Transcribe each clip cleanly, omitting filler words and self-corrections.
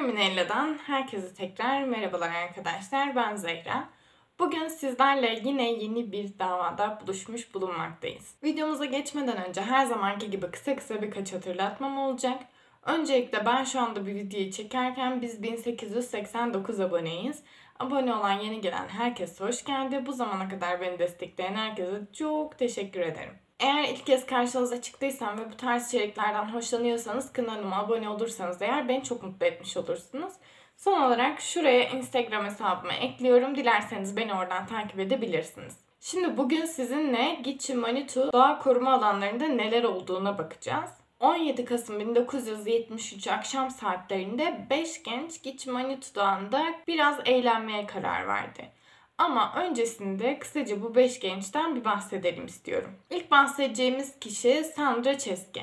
Minella'dan herkese tekrar merhabalar arkadaşlar. Ben Zehra. Bugün sizlerle yine yeni bir davada buluşmuş bulunmaktayız. Videomuza geçmeden önce her zamanki gibi kısa birkaç hatırlatmam olacak. Öncelikle ben şu anda bir videoyu çekerken biz 1889 aboneyiz. Abone olan yeni gelen herkese hoş geldi. Bu zamana kadar beni destekleyen herkese çok teşekkür ederim. Eğer ilk kez karşınıza çıktıysam ve bu tarz içeriklerden hoşlanıyorsanız kanalıma abone olursanız eğer beni çok mutlu etmiş olursunuz. Son olarak şuraya Instagram hesabımı ekliyorum. Dilerseniz beni oradan takip edebilirsiniz. Şimdi bugün sizinle Gitche-Manitou doğa koruma alanlarında neler olduğuna bakacağız. 17 Kasım 1973 akşam saatlerinde 5 genç Gitche-Manitou Dağı'nda biraz eğlenmeye karar verdi. Ama öncesinde kısaca bu 5 gençten bir bahsedelim istiyorum. İlk bahsedeceğimiz kişi Sandra Chesky.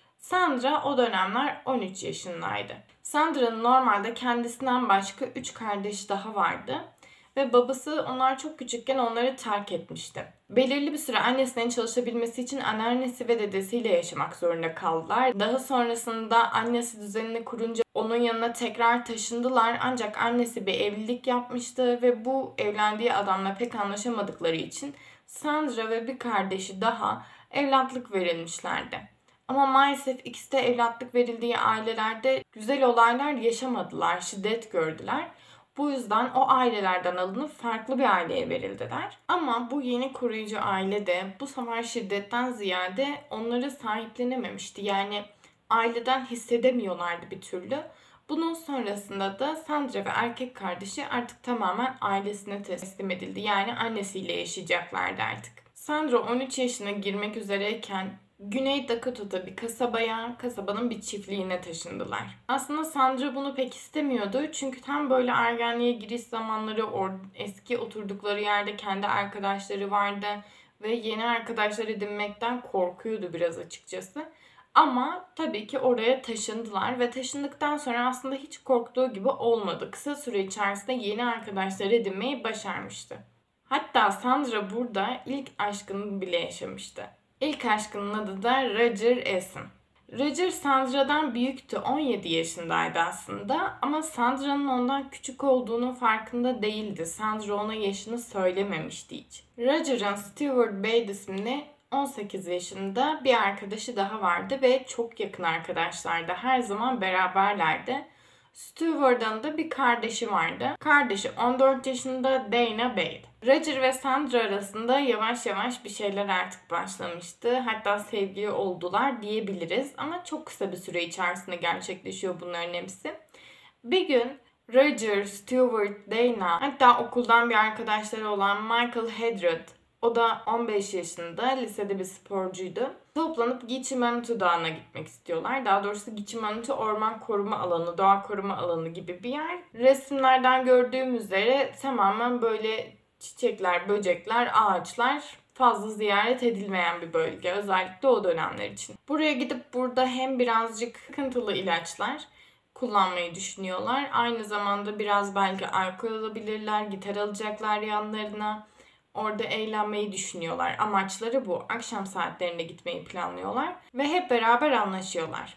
Sandra o dönemler 13 yaşındaydı. Sandra'nın normalde kendisinden başka 3 kardeş daha vardı. Ve babası onlar çok küçükken onları terk etmişti. Belirli bir süre annesinin çalışabilmesi için anneannesi ve dedesiyle yaşamak zorunda kaldılar. Daha sonrasında annesi düzenini kurunca onun yanına tekrar taşındılar. Ancak annesi bir evlilik yapmıştı ve bu evlendiği adamla pek anlaşamadıkları için Sandra ve bir kardeşi daha evlatlık verilmişlerdi. Ama maalesef ikisi de evlatlık verildiği ailelerde güzel olaylar yaşamadılar, şiddet gördüler. Bu yüzden o ailelerden alınıp farklı bir aileye verildiler. Ama bu yeni koruyucu aile de bu sefer şiddetten ziyade onları sahiplenememişti. Yani aileden hissedemiyorlardı bir türlü. Bunun sonrasında da Sandra ve erkek kardeşi artık tamamen ailesine teslim edildi. Yani annesiyle yaşayacaklardı artık. Sandra 13 yaşına girmek üzereyken Güney Dakota'da bir kasabanın bir çiftliğine taşındılar. Aslında Sandra bunu pek istemiyordu. Çünkü tam böyle ergenliğe giriş zamanları eski oturdukları yerde kendi arkadaşları vardı. Ve yeni arkadaşlar edinmekten korkuyordu biraz açıkçası. Ama tabii ki oraya taşındılar ve taşındıktan sonra aslında hiç korktuğu gibi olmadı. Kısa süre içerisinde yeni arkadaşlar edinmeyi başarmıştı. Hatta Sandra burada ilk aşkını bile yaşamıştı. İlk aşkının adı da Roger Essen. Roger Sandra'dan büyüktü, 17 yaşındaydı aslında ama Sandra'nın ondan küçük olduğunun farkında değildi. Sandra ona yaşını söylememişti hiç. Roger'ın Stewart Bade isimli 18 yaşında bir arkadaşı daha vardı ve çok yakın arkadaşlardı. Her zaman beraberlerdi. Stewart'ın da bir kardeşi vardı. Kardeşi 14 yaşında Dana Bade. Roger ve Sandra arasında yavaş yavaş bir şeyler artık başlamıştı. Hatta sevgili oldular diyebiliriz. Ama çok kısa bir süre içerisinde gerçekleşiyor bunların hepsi. Bir gün Roger, Stewart, Dana, hatta okuldan bir arkadaşları olan Michael Hedred, o da 15 yaşında, lisede bir sporcuydu. Toplanıp Gitche-Manitou Dağı'na gitmek istiyorlar. Daha doğrusu Gitche-Manitou Orman Koruma Alanı, Doğa Koruma Alanı gibi bir yer. Resimlerden gördüğüm üzere tamamen böyle çiçekler, böcekler, ağaçlar fazla ziyaret edilmeyen bir bölge. Özellikle o dönemler için. Buraya gidip burada hem birazcık sıkıntılı ilaçlar kullanmayı düşünüyorlar. Aynı zamanda biraz belki alkol alabilirler, gitar alacaklar yanlarına. Orada eğlenmeyi düşünüyorlar. Amaçları bu. Akşam saatlerinde gitmeyi planlıyorlar. Ve hep beraber anlaşıyorlar.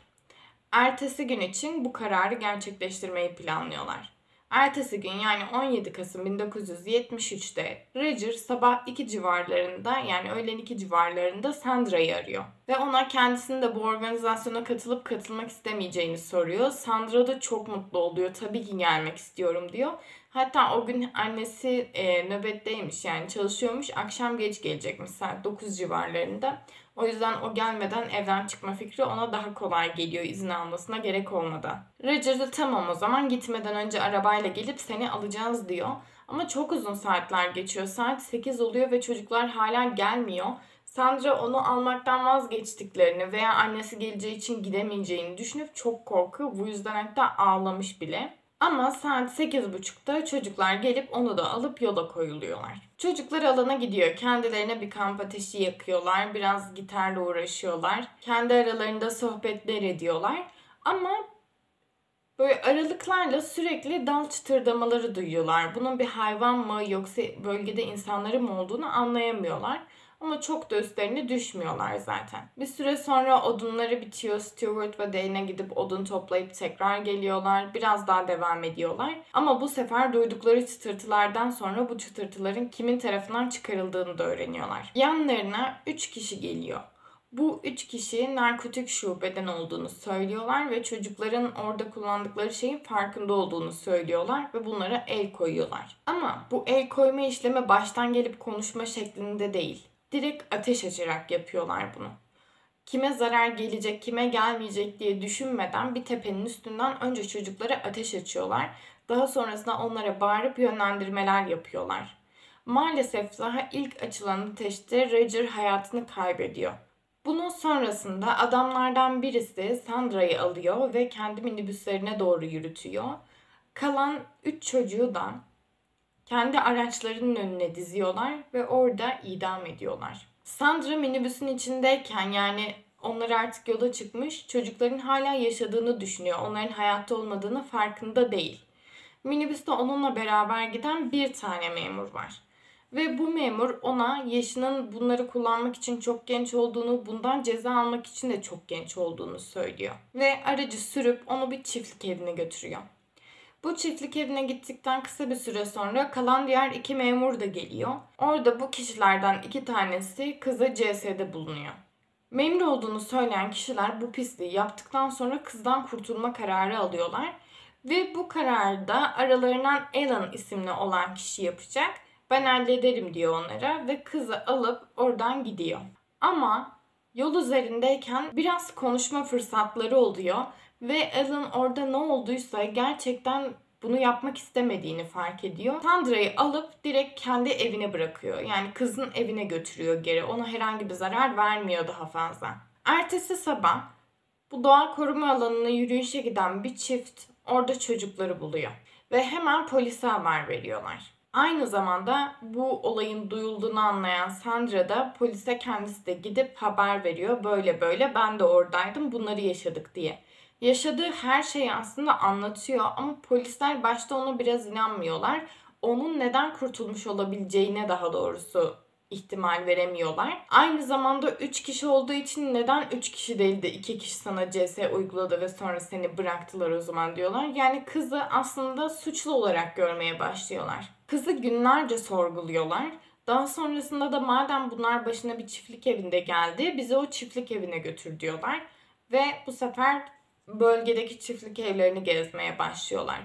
Ertesi gün için bu kararı gerçekleştirmeyi planlıyorlar. Ertesi gün yani 17 Kasım 1973'te Roger sabah 2 civarlarında yani öğlen 2 civarlarında Sandra'yı arıyor. Ve ona kendisinin de bu organizasyona katılmak istemeyeceğini soruyor. Sandra da çok mutlu oluyor. Tabii ki gelmek istiyorum diyor. Hatta o gün annesi nöbetteymiş yani çalışıyormuş. Akşam geç gelecekmiş saat 9 civarlarında. O yüzden o gelmeden evden çıkma fikri ona daha kolay geliyor izin almasına gerek olmadan. Roger de tamam o zaman gitmeden önce arabayla gelip seni alacağız diyor. Ama çok uzun saatler geçiyor. Saat 8 oluyor ve çocuklar hala gelmiyor. Sandra onu almaktan vazgeçtiklerini veya annesi geleceği için gidemeyeceğini düşünüp çok korkuyor. Bu yüzden hatta ağlamış bile. Ama saat 8.30'da çocuklar gelip onu da alıp yola koyuluyorlar. Çocuklar alana gidiyor. Kendilerine bir kamp ateşi yakıyorlar. Biraz gitarla uğraşıyorlar. Kendi aralarında sohbetler ediyorlar. Ama böyle aralıklarla sürekli dal çıtırdamaları duyuyorlar. Bunun bir hayvan mı yoksa bölgede insanların mı olduğunu anlayamıyorlar. Ama çok da üstlerine düşmüyorlar zaten. Bir süre sonra odunları bitiyor. Stuart ve Dana gidip odun toplayıp tekrar geliyorlar. Biraz daha devam ediyorlar. Ama bu sefer duydukları çıtırtılardan sonra bu çıtırtıların kimin tarafından çıkarıldığını da öğreniyorlar. Yanlarına 3 kişi geliyor. Bu 3 kişi narkotik şubeden olduğunu söylüyorlar ve çocukların orada kullandıkları şeyin farkında olduğunu söylüyorlar ve bunlara el koyuyorlar. Ama bu el koyma işlemi baştan gelip konuşma şeklinde değil. Direkt ateş açarak yapıyorlar bunu. Kime zarar gelecek, kime gelmeyecek diye düşünmeden bir tepenin üstünden önce çocuklara ateş açıyorlar. Daha sonrasında onlara bağırıp yönlendirmeler yapıyorlar. Maalesef daha ilk açılan ateşte Roger hayatını kaybediyor. Bunun sonrasında adamlardan birisi Sandra'yı alıyor ve kendi minibüslerine doğru yürütüyor. Kalan 3 çocuğu da kendi araçlarının önüne diziyorlar ve orada idam ediyorlar. Sandra minibüsün içindeyken, yani onlar artık yola çıkmış, çocukların hala yaşadığını düşünüyor. Onların hayatta olmadığını farkında değil. Minibüste onunla beraber giden bir tane memur var. Ve bu memur ona yaşının bunları kullanmak için çok genç olduğunu, bundan ceza almak için de çok genç olduğunu söylüyor. Ve aracı sürüp onu bir çiftlik evine götürüyor. Bu çiftlik evine gittikten kısa bir süre sonra kalan diğer 2 memur da geliyor. Orada bu kişilerden 2 tanesi kıza CS'de bulunuyor. Memur olduğunu söyleyen kişiler bu pisliği yaptıktan sonra kızdan kurtulma kararı alıyorlar. Ve bu kararı da aralarından Alan isimli olan kişi yapacak. Ben hallederim diyor onlara ve kızı alıp oradan gidiyor. Ama yol üzerindeyken biraz konuşma fırsatları oluyor ve Alan orada ne olduysa gerçekten bunu yapmak istemediğini fark ediyor. Sandra'yı alıp direkt kendi evine bırakıyor. Yani kızın evine götürüyor geri. Ona herhangi bir zarar vermiyor daha fazla. Ertesi sabah bu doğa koruma alanına yürüyüşe giden bir çift orada çocukları buluyor. Ve hemen polise haber veriyorlar. Aynı zamanda bu olayın duyulduğunu anlayan Sandra da polise kendisi de gidip haber veriyor. Böyle böyle ben de oradaydım, bunları yaşadık diye. Yaşadığı her şeyi aslında anlatıyor ama polisler başta ona biraz inanmıyorlar. Onun neden kurtulmuş olabileceğine daha doğrusu ihtimal veremiyorlar. Aynı zamanda 3 kişi olduğu için neden 3 kişi değil de 2 kişi sana CS uyguladı ve sonra seni bıraktılar o zaman diyorlar. Yani kızı aslında suçlu olarak görmeye başlıyorlar. Kızı günlerce sorguluyorlar. Daha sonrasında da madem bunlar başına bir çiftlik evinde geldi, bizi o çiftlik evine götür diyorlar. Ve bu sefer bölgedeki çiftlik evlerini gezmeye başlıyorlar.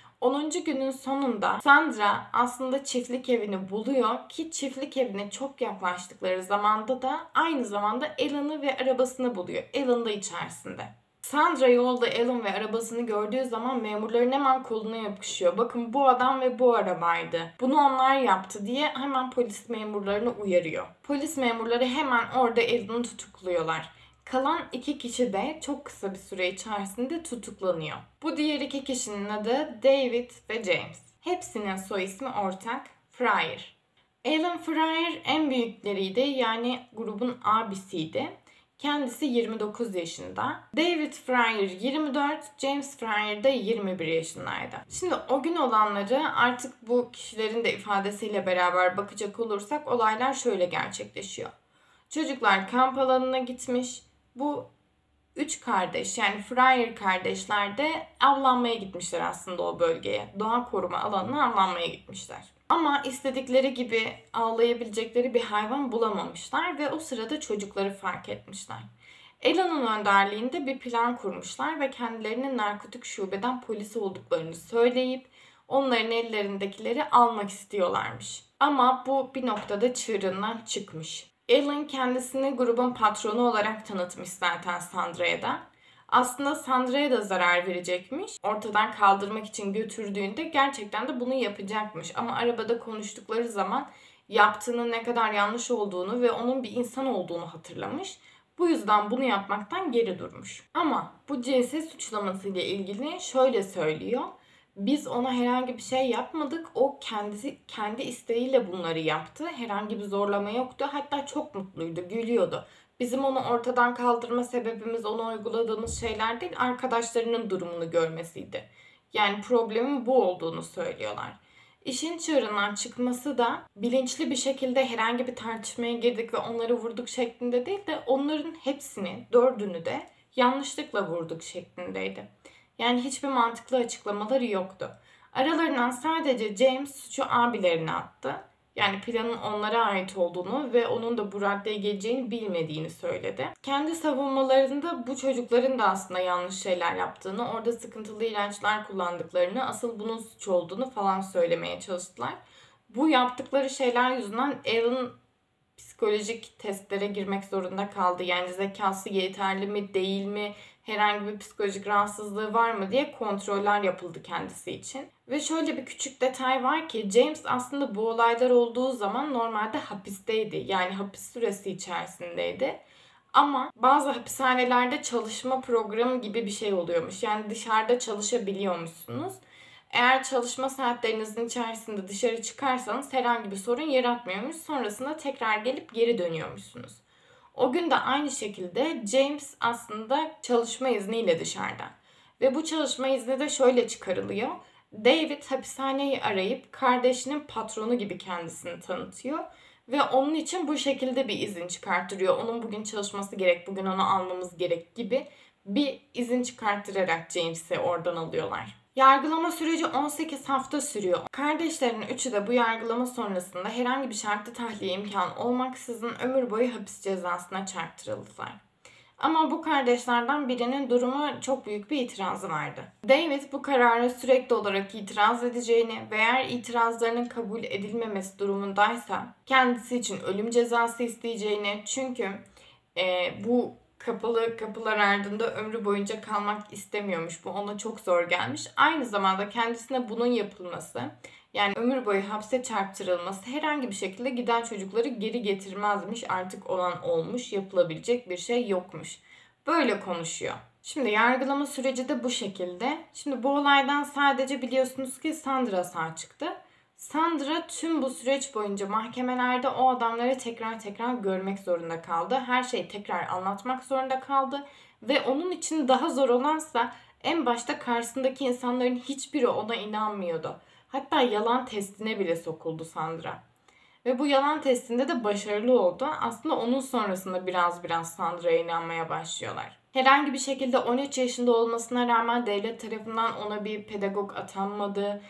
10. günün sonunda Sandra aslında çiftlik evini buluyor ki çiftlik evine çok yaklaştıkları zamanda da aynı zamanda Alan'ı ve arabasını buluyor. Alan da içerisinde. Sandra yolda Alan ve arabasını gördüğü zaman memurların hemen koluna yapışıyor. Bakın bu adam ve bu arabaydı. Bunu onlar yaptı diye hemen polis memurlarını uyarıyor. Polis memurları hemen orada Alan'ı tutukluyorlar. Kalan 2 kişi de çok kısa bir süre içerisinde tutuklanıyor. Bu diğer 2 kişinin adı David ve James. Hepsinin soy ismi ortak, Fryer. Alan Fryer en büyükleriydi, yani grubun abisiydi. Kendisi 29 yaşında. David Fryer 24, James Fryer de 21 yaşındaydı. Şimdi o gün olanları artık bu kişilerin de ifadesiyle beraber bakacak olursak olaylar şöyle gerçekleşiyor. Çocuklar kamp alanına gitmiş. Bu 3 kardeş, yani Fryer kardeşler de avlanmaya gitmişler aslında o bölgeye. Doğa koruma alanına avlanmaya gitmişler. Ama istedikleri gibi avlayabilecekleri bir hayvan bulamamışlar ve o sırada çocukları fark etmişler. Alan'ın önderliğinde bir plan kurmuşlar ve kendilerinin narkotik şubeden polis olduklarını söyleyip onların ellerindekileri almak istiyorlarmış. Ama bu bir noktada çığırından çıkmış. Alan kendisini grubun patronu olarak tanıtmış zaten Sandra'ya da. Aslında Sandra'ya da zarar verecekmiş. Ortadan kaldırmak için götürdüğünde gerçekten de bunu yapacakmış. Ama arabada konuştukları zaman yaptığının ne kadar yanlış olduğunu ve onun bir insan olduğunu hatırlamış. Bu yüzden bunu yapmaktan geri durmuş. Ama bu cinset suçlamasıyla ilgili şöyle söylüyor. Biz ona herhangi bir şey yapmadık. O kendi isteğiyle bunları yaptı. Herhangi bir zorlama yoktu. Hatta çok mutluydu, gülüyordu. Bizim onu ortadan kaldırma sebebimiz ona uyguladığımız şeyler değil, arkadaşlarının durumunu görmesiydi. Yani problemin bu olduğunu söylüyorlar. İşin çığırından çıkması da bilinçli bir şekilde herhangi bir tartışmaya girdik ve onları vurduk şeklinde değil de onların hepsini, dördünü de yanlışlıkla vurduk şeklindeydi. Yani hiçbir mantıklı açıklamaları yoktu. Aralarından sadece James suçu abilerine attı. Yani planın onlara ait olduğunu ve onun da bu raddeye geleceğini bilmediğini söyledi. Kendi savunmalarında bu çocukların da aslında yanlış şeyler yaptığını, orada sıkıntılı ilaçlar kullandıklarını, asıl bunun suç olduğunu falan söylemeye çalıştılar. Bu yaptıkları şeyler yüzünden Alan psikolojik testlere girmek zorunda kaldı. Yani zekası yeterli mi, değil mi, herhangi bir psikolojik rahatsızlığı var mı diye kontroller yapıldı kendisi için. Ve şöyle bir küçük detay var ki James aslında bu olaylar olduğu zaman normalde hapisteydi. Yani hapis süresi içerisindeydi. Ama bazı hapishanelerde çalışma programı gibi bir şey oluyormuş. Yani dışarıda çalışabiliyormuşsunuz. Eğer çalışma saatlerinizin içerisinde dışarı çıkarsanız herhangi bir sorun yaratmıyormuş. Sonrasında tekrar gelip geri dönüyormuşsunuz. O gün de aynı şekilde James aslında çalışma izniyle dışarıda. Ve bu çalışma izni de şöyle çıkarılıyor. David hapishaneyi arayıp kardeşinin patronu gibi kendisini tanıtıyor. Ve onun için bu şekilde bir izin çıkarttırıyor. Onun bugün çalışması gerek, bugün onu almamız gerek gibi bir izin çıkarttırarak James'i oradan alıyorlar. Yargılama süreci 18 hafta sürüyor. Kardeşlerin üçü de bu yargılama sonrasında herhangi bir şartlı tahliye imkanı olmaksızın ömür boyu hapis cezasına çarptırıldılar. Ama bu kardeşlerden birinin durumu çok büyük bir itirazı vardı. David bu karara sürekli olarak itiraz edeceğini ve eğer itirazlarının kabul edilmemesi durumundaysa kendisi için ölüm cezası isteyeceğini, çünkü bu kapalı kapılar ardında ömrü boyunca kalmak istemiyormuş. Bu ona çok zor gelmiş. Aynı zamanda kendisine bunun yapılması, yani ömür boyu hapse çarptırılması herhangi bir şekilde giden çocukları geri getirmezmiş. Artık olan olmuş, yapılabilecek bir şey yokmuş. Böyle konuşuyor. Şimdi yargılama süreci de bu şekilde. Şimdi bu olaydan sadece biliyorsunuz ki Sandra sağ çıktı. Sandra tüm bu süreç boyunca mahkemelerde o adamları tekrar görmek zorunda kaldı. Her şeyi tekrar anlatmak zorunda kaldı. Ve onun için daha zor olansa en başta karşısındaki insanların hiçbiri ona inanmıyordu. Hatta yalan testine bile sokuldu Sandra. Ve bu yalan testinde de başarılı oldu. Aslında onun sonrasında biraz Sandra'ya inanmaya başlıyorlar. Herhangi bir şekilde 13 yaşında olmasına rağmen devlet tarafından ona bir pedagog atanmadı.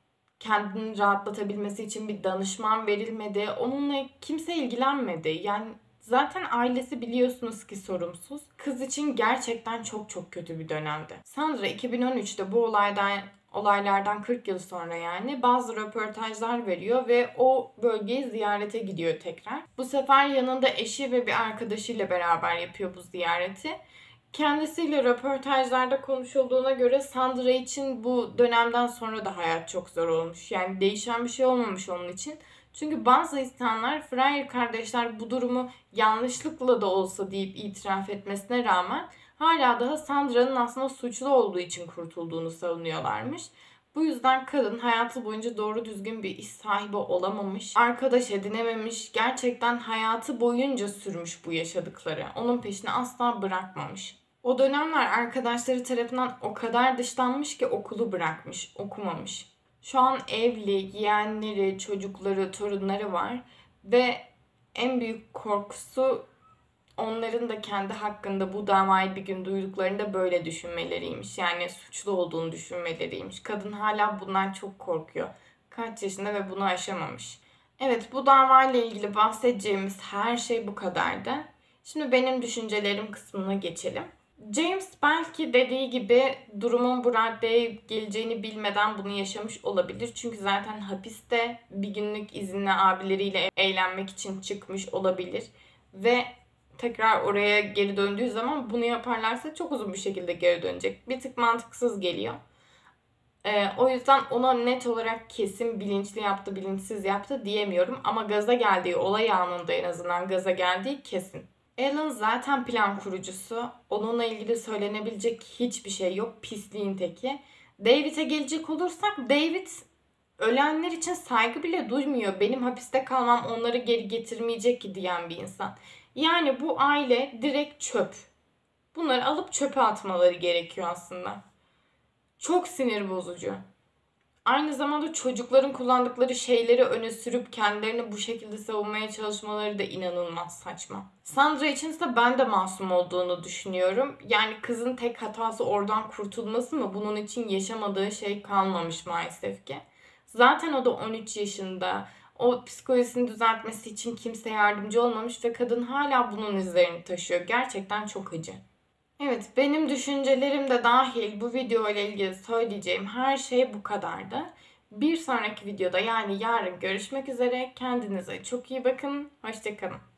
Kendini rahatlatabilmesi için bir danışman verilmedi. Onunla kimse ilgilenmedi. Yani zaten ailesi biliyorsunuz ki sorumsuz. Kız için gerçekten çok kötü bir dönemdi. Sandra 2013'te bu olaylardan 40 yıl sonra yani bazı röportajlar veriyor ve o bölgeyi ziyarete gidiyor tekrar. Bu sefer yanında eşi ve bir arkadaşıyla beraber yapıyor bu ziyareti. Kendisiyle röportajlarda konuşulduğuna göre Sandra için bu dönemden sonra da hayat çok zor olmuş. Yani değişen bir şey olmamış onun için. Çünkü bazı insanlar Freire kardeşler bu durumu yanlışlıkla da olsa deyip itiraf etmesine rağmen hala daha Sandra'nın aslında suçlu olduğu için kurtulduğunu savunuyorlarmış. Bu yüzden kadın hayatı boyunca doğru düzgün bir iş sahibi olamamış, arkadaş edinememiş, gerçekten hayatı boyunca sürmüş bu yaşadıkları. Onun peşini asla bırakmamış. O dönemler arkadaşları tarafından o kadar dışlanmış ki okulu bırakmış, okumamış. Şu an evli, yeğenleri, çocukları, torunları var ve en büyük korkusu onların da kendi hakkında bu davayı bir gün duyduklarında böyle düşünmeleriymiş. Yani suçlu olduğunu düşünmeleriymiş. Kadın hala bundan çok korkuyor. Kaç yaşında ve bunu aşamamış. Evet, bu davayla ilgili bahsedeceğimiz her şey bu kadardı. Şimdi benim düşüncelerim kısmına geçelim. James belki dediği gibi durumun bu raddeye geleceğini bilmeden bunu yaşamış olabilir. Çünkü zaten hapiste bir günlük izinle abileriyle eğlenmek için çıkmış olabilir. Ve tekrar oraya geri döndüğü zaman bunu yaparlarsa çok uzun bir şekilde geri dönecek. Bir tık mantıksız geliyor. O yüzden ona net olarak kesin bilinçli yaptı, bilinçsiz yaptı diyemiyorum. Ama gaza geldiği, olay anında en azından gaza geldiği kesin. Alan zaten plan kurucusu. Onunla ilgili söylenebilecek hiçbir şey yok. Pisliğin teki. David'e gelecek olursak David ölenler için saygı bile duymuyor. Benim hapiste kalmam onları geri getirmeyecek ki diyen bir insan. Yani bu aile direkt çöp. Bunları alıp çöpe atmaları gerekiyor aslında. Çok sinir bozucu. Aynı zamanda çocukların kullandıkları şeyleri öne sürüp kendilerini bu şekilde savunmaya çalışmaları da inanılmaz saçma. Sandra için ise ben de masum olduğunu düşünüyorum. Yani kızın tek hatası oradan kurtulması mı? Bunun için yaşamadığı şey kalmamış maalesef ki. Zaten o da 13 yaşında. O psikolojisini düzeltmesi için kimse yardımcı olmamış ve kadın hala bunun izlerini taşıyor. Gerçekten çok acı. Evet, benim düşüncelerim de dahil bu video ile ilgili söyleyeceğim her şey bu kadardı. Bir sonraki videoda yani yarın görüşmek üzere. Kendinize çok iyi bakın. Hoşça kalın.